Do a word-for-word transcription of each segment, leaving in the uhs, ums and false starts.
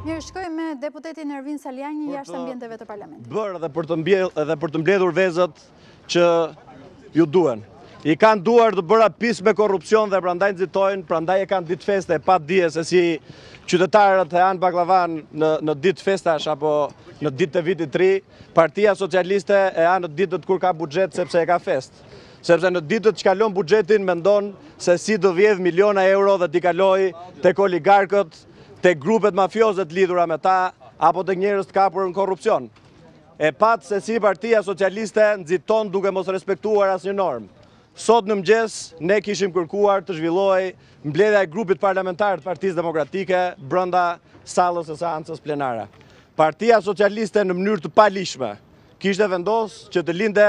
Mirë, shkoj me deputetin Ervin Saliani jashtë ambienteve të parlamentit. Bërë edhe për të mbjell, edhe për të mbledhur vezët që ju duen. I kanë duar të bëra pis me korrupsion dhe prandaj nxitojnë, prandaj e kanë ditë feste, pa dije se si qytetarët e anë baklavan në, në ditë festash apo në ditë të vitit tri, Partia Socialiste e anë në ditët kur ka buxhet sepse e ka fest. Sepse në ditët që kalon buxhetin mendon se si do vjedh miliona euro dhe t'i kaloj tek oligarkët, tek grupet mafiozet lidhura me ta, apo tek njerëz të kapur në korrupsion. E pat se si Partia Socialiste nxiton duke mos respektuar asnjë normë. Sot në mëngjes ne kishim kërkuar të zhvillohej mbledhja e grupit parlamentar të Partisë Demokratike brenda sallës së seancës plenare. Partia Socialiste në mënyrë të palishme kishte vendosur që të linde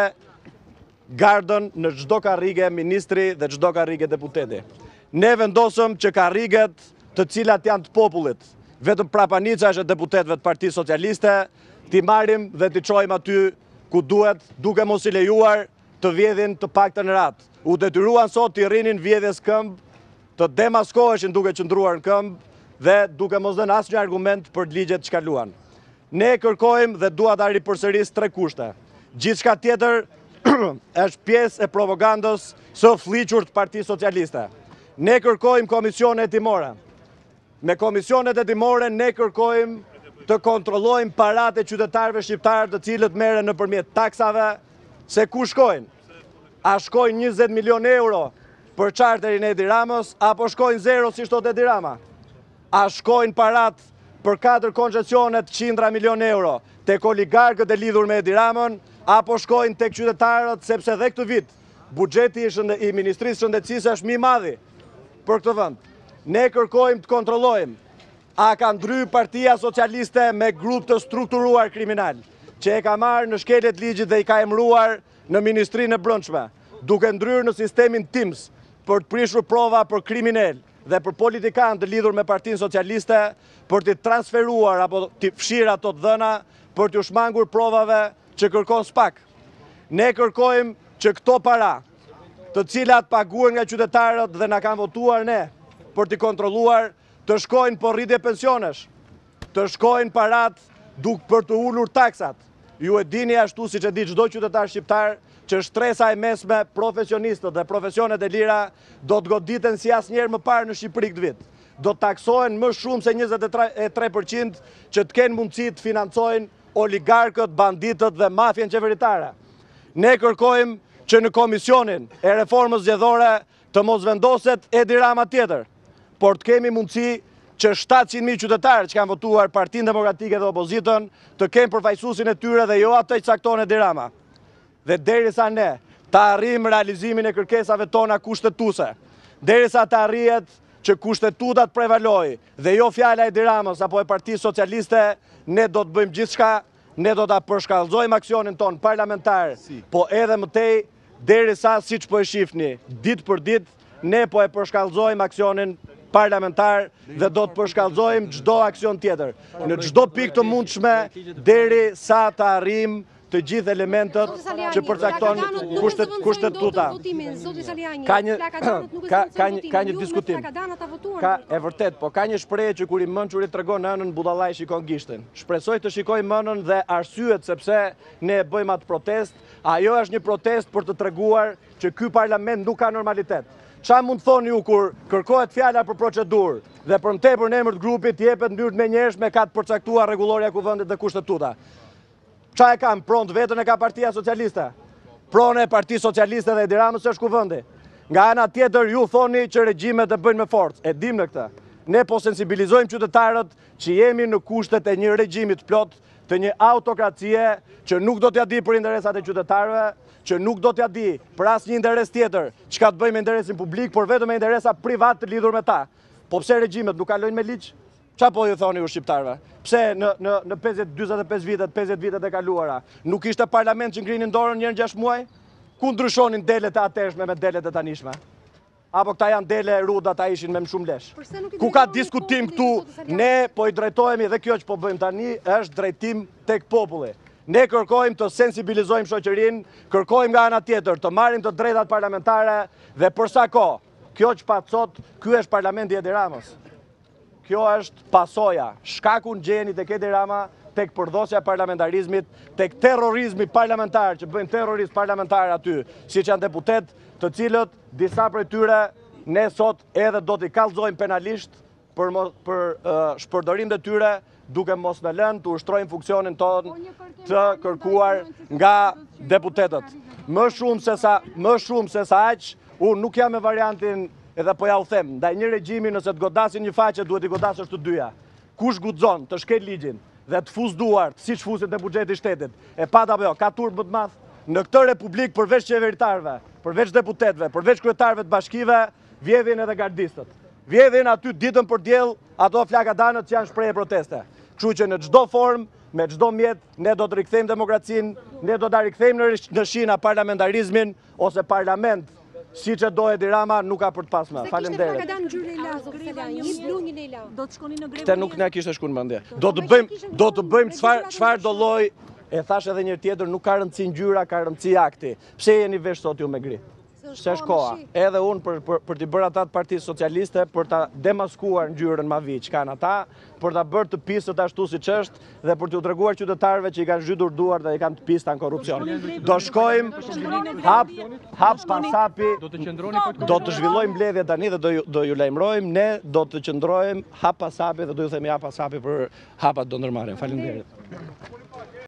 gardën në çdo karrige ministri dhe çdo karrige deputeti. Ne vendosëm që karriget të cilat janë të popullit, vetëm prapanica është e deputetëve të Partisë Socialiste, t'i marrim dhe t'i çojmë aty ku duhet, duke mos i lejuar të vjedhin të paktën ratë. U detyruan sot t'i rrinin vjedhjes këmbë, të demaskoheshin duke qëndruar në këmbë dhe duke mos dhënë asnjë argument për ligjet që kaluan. Ne kërkojmë dhe dua ta ripërsëris tre kushte. Gjithçka tjetër është pjesë e propagandës së fllihur të Partisë Socialiste. Ne kërkojmë komisione hetimore. Me komisionet hetimore ne kërkojmë të kontrollojmë paratë e qytetarëve shqiptarë të cilët merren nëpërmjet taksave, se ku shkojnë? A shkojnë njëzet milion euro për charterin e Edi Ramës, apo shkojnë zero si shtot Edi Rama? A shkojnë paratë për katër koncesionet qindra milion euro tek oligarkët e lidhur me Edi Ramën, apo shkojnë tek qytetarët sepse dhe këtë vit buxheti i Ministrisë Shëndetësisë është më i madhi për këtë vend. Ne kërkojmë të kontrollojmë a ka ndry Partia Socialiste me grup të strukturuar kriminal, që e ka marrë në shkeljet ligjit dhe i ka emëruar në Ministrinë e Brendshme, duke ndryrë në sistemin Teams për të prishur prova për kriminal dhe për politikanë të lidhur me Partinë Socialiste, për t'i transferuar apo t'i fshirë ato të dhëna, për t'u shmangur provave që kërkon SPAK. Ne kërkojmë që këto para, të cilat paguhen nga qytetarët dhe na kanë votuar ne për t'i kontrolluar, të shkojnë për rritje pensionesh, të shkojnë parat duk për të ulur taksat. Ju e dini ashtu siç e di çdo qytetar shqiptar që shtresa e mesme, profesionistët dhe profesionet e lira do të goditen si asnjëherë më parë në Shqipëri këtë vit. Do të taksohen më shumë se njëzet e tre përqind që të kenë mundësi të financojnë oligarkët, banditët dhe mafjen qeveritare. Ne kërkojmë që në komisionin e reformës zgjedhore të mos vendoset Edi Rama tjetër, por të kemi mundësi që shtatëqind mijë qytetarë që kanë votuar Partinë Demokratike dhe opozitën të kemë përfaqësuesin e tyre dhe jo atë që cakton Edi Rama. Dhe derisa ne të arrijmë realizimin e kërkesave tona kushtetuese, derisa të arrihet që kushtetuta të prevalojë dhe jo fjala e Edi Ramës apo e Partisë Socialiste, ne do të bëjmë gjithçka, ne do ta përshkallëzojmë aksionin ton parlamentar, po edhe më tej derisa siç po e shihni, ditë për ditë, ne po e përshkallëzojmë aksionin parlamentar dhe do të përshkallëzojmë çdo aksion tjetër, në çdo pikë të mundshme deri sa të arrijmë të gjithë elementët që përcakton kushtetuta. Ka një ka ka një ka një diskutim. Ka e vërtet, po ka një shprehje që kur i mençuri tregon nënën budallaj shikon gishtin. Shpresoj të shikoj mënën dhe arsyet sepse ne e bëjmë atë protest. Ajo është një protest për të treguar që ky parlament nuk ka normalitet. Qa mund të thoni ju kur kërkohet fjala për procedurë dhe për më tepër në emër të grupit jepet ndyrë të menjëhershme ka të përcaktuar rregulloria e kuvendit dhe kushtetuta. Qa e kam pront vetën e ka Partia Socialiste? Pronë e Partisë Socialiste dhe Edi Ramës është kuvendi. Nga ana tjetër ju thoni që regjimet e bëjnë me forcë. E dim në këtë. Ne po sensibilizojmë qytetarët që jemi në kushtet e një regjimi të plot, të një autokracie që nuk do t'ja di për interesat e qytetarëve, që nuk do t'ja di për asnjë interes tjetër çka të bëjmë me interesin publik, por vetëm me interesa privat të lidhur me ta. Po pse regjimet nuk kalojnë me ligj? Qa po ju thoni ju shqiptarëve? Pse në në në pesëdhjetë dyzet e pesë vitet, pesëdhjetë vitet e kaluara, nuk ishte parlament që ngrinin dorën një herë gjashtë muaj? Ku ndryshonin delet e ateshme me delet e tanishme? Apo këta janë dele ruda, ta ishin me më shumë lesh? Ku ka diskutim këtu? Ne po i drejtohemi dhe kjo që po bëjmë tani është drejtim tek populli. Ne kërkojmë të sensibilizojmë shoqërinë, kërkojmë nga ana tjetër të marrim të drejtat parlamentare dhe për sa kohë kjo që pat sot, ky është parlamenti i Edi Ramës. kjo është pasoja. Shkaku në gjeni tek Edi Rama, tek përdosja e parlamentarizmit, tek terrorizmi parlamentar, që bëjnë terrorist parlamentar aty, si që janë deputet, të cilët disa prej tyre ne sot edhe do t'i kallëzojmë penalisht për, për uh, shpërdorim të tyre, duke mos në lënë të ushtrojnë funksionin tonë të kërkuar nga deputetët. Më shumë se sa, më shumë se sa aq, unë nuk jam me variantin, edhe po ja u them, ndaj një regjimi nëse të godasin një faqe, duhet i godasësh të dyja. Kush guxon të shkel ligjin dhe të fus duart, si që fusit në buxheti i shtetit, e pa apo jo, ka turp më të madh në këtë republik përveç qeveritarëve, përveç deputetëve, përveç kryetarëve të bashkive, vjedhin edhe gardistët. Vjedhin aty ditën për diell ato flakadanët që janë shprehje proteste. Kështu që në çdo formë, me çdo mjet, ne do të rikthejmë demokracinë, ne do ta rikthejmë në shina parlamentarizmin ose parlament, si që do Edi Rama, nuk ka për të pasme. Faleminderit. Do të shkoni në grevë. Këtë nuk ne kishte shku në mendje. Do të bëjmë, do të bëjmë çfarë çfarë do lloj, e thash edhe një tjetër, nuk ka rëndësi ngjyra, ka rëndësi akti. Pse jeni vesh sot ju me gri? Se është koha. Edhe unë për, për, për t'i bërë ata të Partisë Socialiste, për ta demaskuar ngjyrën ma vi që kanë ata, për ta bërë të pisët ashtu si që është, dhe për t'u treguar qytetarëve që i kanë zhytur duar dhe i kanë të pista në korrupsion. Do shkojmë hap hap pas hapi, do të zhvillojmë mbledhje tani dhe do ju, do ju lajmërojmë, ne do të qëndrojmë hap pas hapi dhe do ju themi hap pas hapi për hapat do ndërmarrin. Faleminderit.